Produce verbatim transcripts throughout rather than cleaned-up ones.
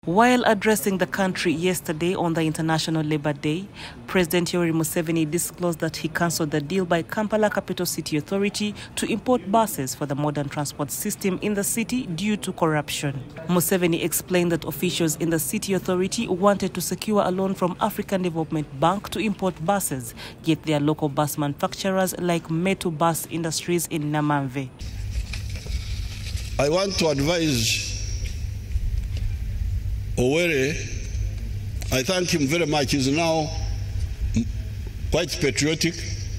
While addressing the country yesterday on the International Labour Day, President Yoweri Museveni disclosed that he cancelled the deal by Kampala Capital City Authority to import buses for the modern transport system in the city due to corruption. Museveni explained that officials in the city authority wanted to secure a loan from African Development Bank to import buses, yet they are local bus manufacturers like Metu Bus Industries in Namamve. I want to advise Owere. I thank him very much. He's now quite patriotic.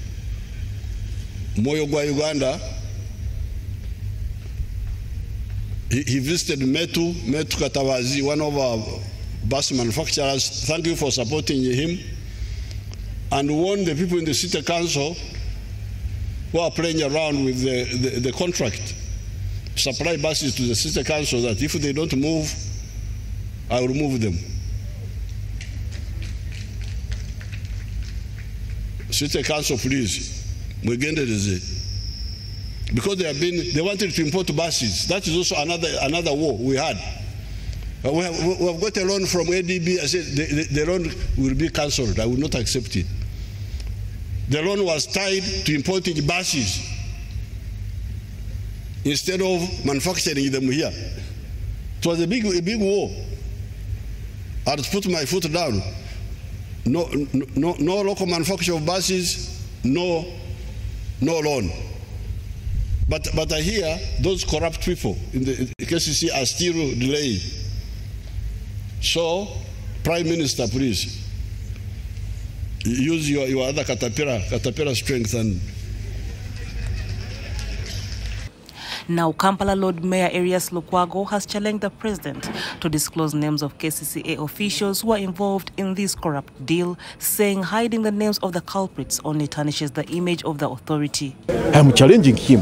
Moyo gwa Uganda. He, he visited Metu, Metu Katawazi, one of our bus manufacturers. Thank you for supporting him. And warn the people in the city council who are playing around with the, the, the contract, supply buses to the city council, that if they don't move, I will remove them. City council, please. Because they have been, they wanted to import buses. That is also another another war we had. Uh, we, have, we have got a loan from A D B. I said the, the, the loan will be cancelled. I will not accept it. The loan was tied to importing buses instead of manufacturing them here. It was a big, a big war. I had to put my foot down. No, no, no local manufacture of buses, no, no loan. But, but I hear those corrupt people in the K C C are still delaying. So, Prime Minister, please, use your, your other caterpillar, caterpillar strength and. Now, Kampala Lord Mayor Erias Lukwago has challenged the president to disclose names of K C C A officials who are involved in this corrupt deal, saying hiding the names of the culprits only tarnishes the image of the authority. I'm challenging him.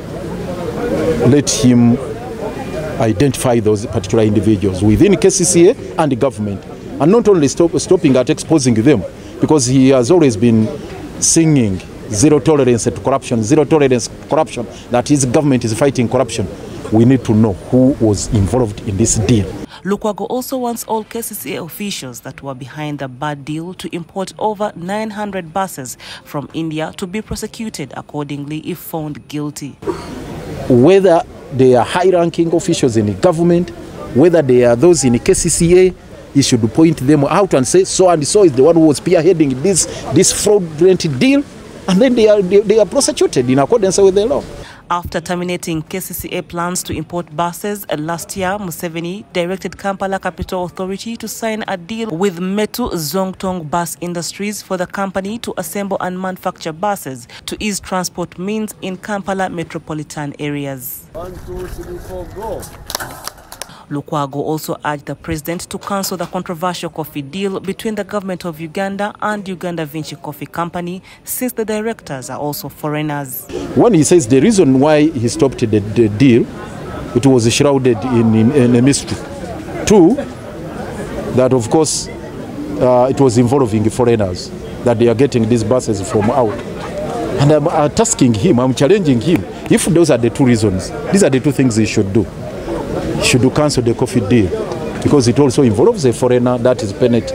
Let him identify those particular individuals within K C C A and the government, and not only stop, stopping at exposing them, because he has always been singing zero tolerance to corruption, zero tolerance to corruption, that his government is fighting corruption. We need to know who was involved in this deal. Lukwago also wants all K C C A officials that were behind the bad deal to import over nine hundred buses from India to be prosecuted accordingly if found guilty. Whether they are high-ranking officials in the government, whether they are those in the K C C A, he should point them out and say, so and so is the one who was spearheading this, this fraudulent deal, and then they are, they, they are prosecuted in accordance with the law. After terminating K C C A plans to import buses last year, Museveni directed Kampala Capital Authority to sign a deal with Metu Zongtong Bus Industries for the company to assemble and manufacture buses to ease transport means in Kampala metropolitan areas. One, two, three, four, go. Lukwago also urged the president to cancel the controversial coffee deal between the government of Uganda and Uganda Vinci Coffee Company, since the directors are also foreigners. One, he says the reason why he stopped the, the deal, it was shrouded in, in, in a mystery. Two, that of course uh, it was involving foreigners, that they are getting these buses from out. And I'm uh, asking him, I'm challenging him, if those are the two reasons, these are the two things he should do. Should you cancel the coffee deal, because it also involves a foreigner that is penitent,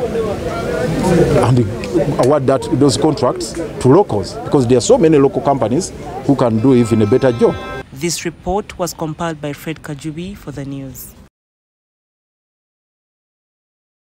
and award that those contracts to locals, because there are so many local companies who can do even a better job. This report was compiled by Fred Kajubi for the news.